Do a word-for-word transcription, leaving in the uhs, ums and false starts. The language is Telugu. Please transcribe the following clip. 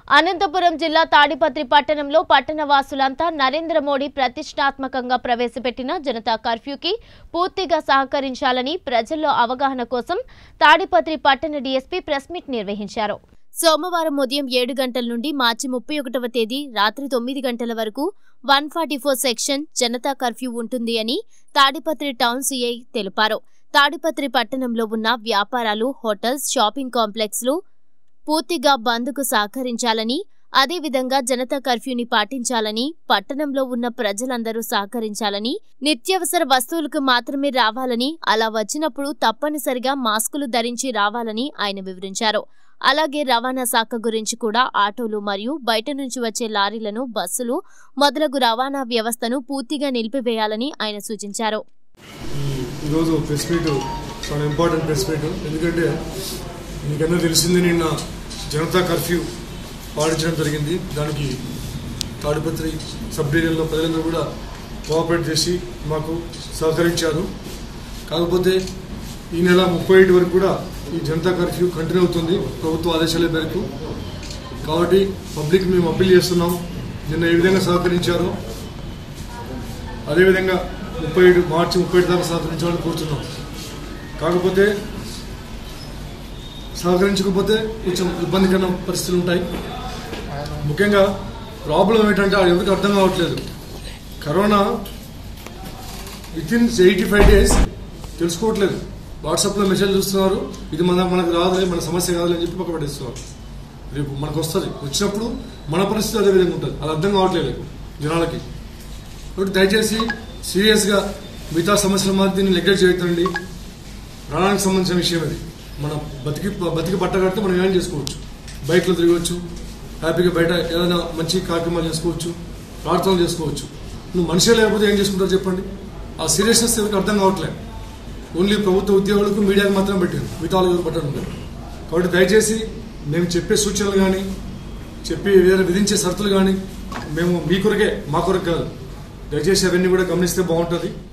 అనంతపురం జిల్లా తాడిపత్రి పట్టణంలో పట్టణవాసులంతా నరేంద్ర మోడీ ప్రతిష్టాత్మకంగా ప్రవేశపెట్టిన జనతా కర్ఫ్యూకి పూర్తిగా సహకరించాలని ప్రజల్లో అవగాహన కోసం తాడిపత్రి పట్టణ డీఎస్పీ ప్రెస్ మీట్ నిర్వహించారు. సోమవారం ఉదయం ఏడు గంటల నుండి మార్చి ముప్పై ఒకటవ తేదీ రాత్రి తొమ్మిది గంటల వరకు one forty four section Janata curfew ఉంటుంది అని తాడిపత్రి టౌన్ సీఐ తెలిపారు. తాడిపత్రి పట్టణంలో ఉన్న వ్యాపారాలు, హోటల్స్, షాపింగ్ కాంప్లెక్స్లు పూర్తిగా బంద్కు సహకరించాలని, అదేవిధంగా జనతా కర్ఫ్యూని పాటించాలని, పట్టణంలో ఉన్న ప్రజలందరూ సహకరించాలని, నిత్యావసర వస్తువులకు మాత్రమే రావాలని, అలా వచ్చినప్పుడు తప్పనిసరిగా మాస్కులు ధరించి రావాలని ఆయన వివరించారు. అలాగే రవాణా శాఖ గురించి కూడా ఆటోలు మరియు బయట నుంచి వచ్చే లారీలను, బస్సులు మొదలగు రవాణా వ్యవస్థను పూర్తిగా నిలిపివేయాలని ఆయన సూచించారు. ఈరోజు ప్రెస్ మీట్ చాలా ఇంపార్టెంట్ ప్రెస్ మీట్. ఎందుకంటే మీకన్నా తెలిసింది, నిన్న జనతా కర్ఫ్యూ పాటించడం జరిగింది. దానికి తాడిపత్రి సబ్ డివిజన్లో ప్రజలందరూ కూడా కోఆపరేట్ చేసి మాకు సహకరించారు. కాకపోతే ఈ నెల ముప్పై ఐదు వరకు కూడా ఈ జనతా కర్ఫ్యూ కంటిన్యూ అవుతుంది ప్రభుత్వ ఆదేశాల మేరకు. కాబట్టి పబ్లిక్ మేము అప్పీల్ చేస్తున్నాం, నిన్న ఏ విధంగా సహకరించారో అదేవిధంగా ముప్పై ఏడు మార్చి ముప్పై ఏడు దాకా సహకరించాలని కోరుతున్నాం. కాకపోతే సహకరించకపోతే కొంచెం ఇబ్బందికర పరిస్థితులు ఉంటాయి. ముఖ్యంగా ప్రాబ్లం ఏంటంటే అది ఎవరికి అర్థం కావట్లేదు. Corona within eighty five days తెలుసుకోవట్లేదు. వాట్సాప్లో మెసేజ్ చూస్తున్నారు, ఇది మన మనకు రాదులే, మన సమస్య కాదులే అని చెప్పి పక్క పెట్టేస్తున్నారు. రేపు మనకు వస్తుంది, వచ్చినప్పుడు మన పరిస్థితి అదే విధంగా ఉంటుంది. అది అర్థం కావట్లేదు జనాలకి. కాబట్టి దయచేసి సీరియస్గా మిగతా సమస్యల మాది దీన్ని నెగ్లెక్ట్ చేయొద్దండి. ప్రాణానికి సంబంధించిన విషయం అది. మన బతికి బతికి పట్ట కడితే మనం ఏం చేసుకోవచ్చు, బైక్లో తిరగవచ్చు, హ్యాపీగా బయట ఏదైనా మంచి కార్యక్రమాలు చేసుకోవచ్చు, ప్రార్థనలు చేసుకోవచ్చు. నువ్వు మనిషే లేకపోతే ఏం చేసుకుంటారు చెప్పండి. ఆ సీరియస్నెస్ ఎవరికి అర్థం కావట్లేదు. ఓన్లీ ప్రభుత్వ ఉద్యోగులకు, మీడియాకు మాత్రం పెట్టారు, మిగతా ఎవరు పట్టడం లేదు. కాబట్టి దయచేసి మేము చెప్పే సూచనలు కానీ, చెప్పి ఏదైనా విధించే షరతులు కానీ మేము మీ కొరకే, మా కొరకు కాదు. దయచేసి అవన్నీ కూడా గమనిస్తే బాగుంటుంది.